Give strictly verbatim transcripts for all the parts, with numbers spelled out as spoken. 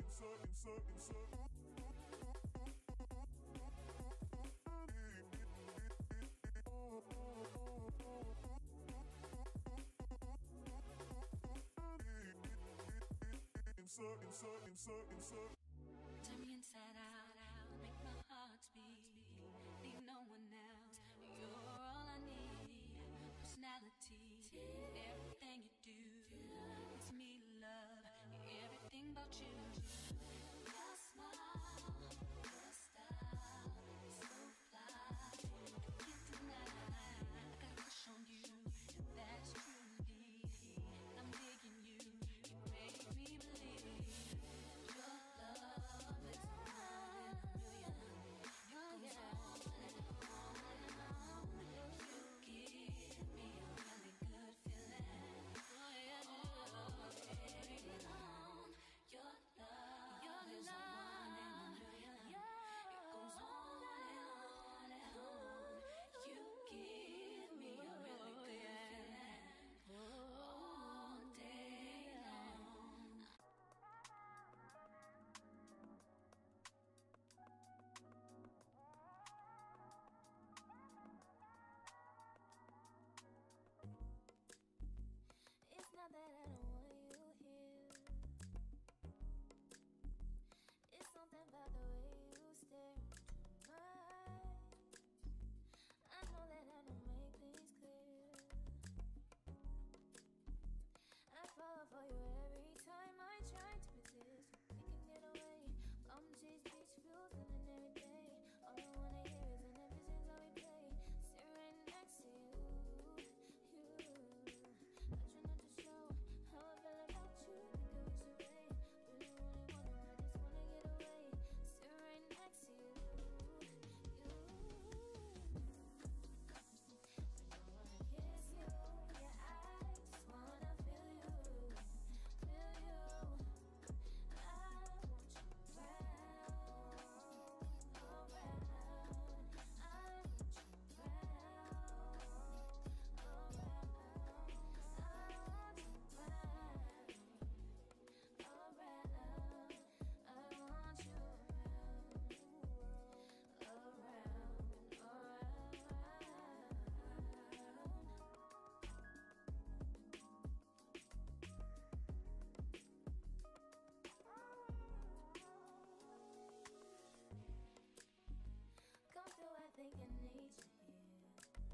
insert, insert, insert. Insert, insert, insert, insert. Turn me inside out, out, make my heart beat. Need no one else. You're all I need. Personality, everything you do. It's me, love. Everything about you. Your smile, your style, so fly. Can't deny. I got a crush on you. That's truly. I'm digging you. You make me believe. Your love is one in a million. It goes on and on and on. You give me a really good feeling. Oh yeah, oh, yeah. Your love Your is love. one in a million. It goes on and on and on. You give me a really good feeling all day long. It's not that I don't want you here. It's something about the way you stare into my eyes. I know that I don't make things clear. I fall for you every time I try to resist. We can get away from these beach views and every day. All I wanna hear is an visions that we play. Sit right next to you. I try not to show how I feel about you. Think I wish away. Really, really wanna, I just wanna get away. Sit right next to you. You. I don't wanna kiss you. Yeah, I just wanna feel you. Feel you. I want you around, around. I want you around, around. I want you around, around. I want you around, around, come through, I think I need you here.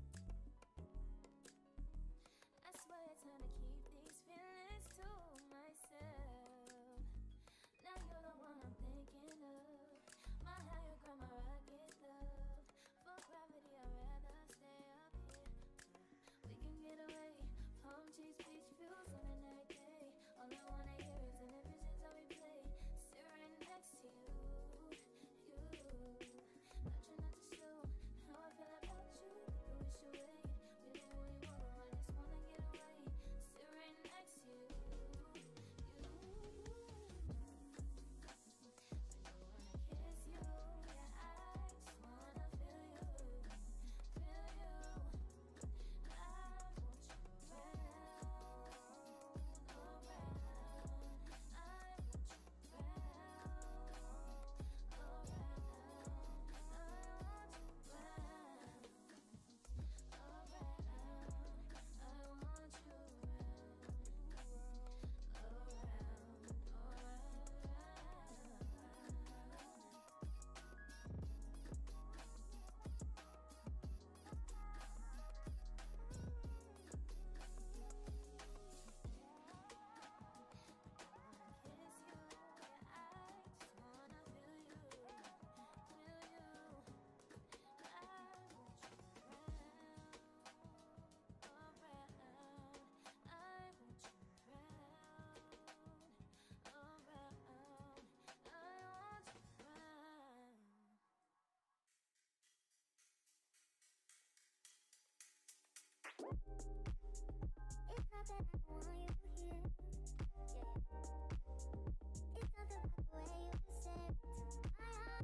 I swear it's time to keep these feelings to myself. Now you're the one I'm thinking of. My higher ground, my rocket love. For gravity, I'd rather stay up here. We can get away from cheese beach views on a night day. All I wanna hear is an visions that we play. Sit right next to you. You. I try not to show how I feel about you. Think I wish away. Really, really wanna, I just wanna get away. Sit right next to you. You. I don't wanna kiss you. Yeah, I just wanna feel you. Feel you. I want you around, around. I want you around, around. I want you around, around. I want you around, kiss you, yeah, I just wanna feel you, feel you. I want you around, around. I want you around, around. I want you around. It's not that I don't want you here. Yeah. It's something about the way you stare into my eyes.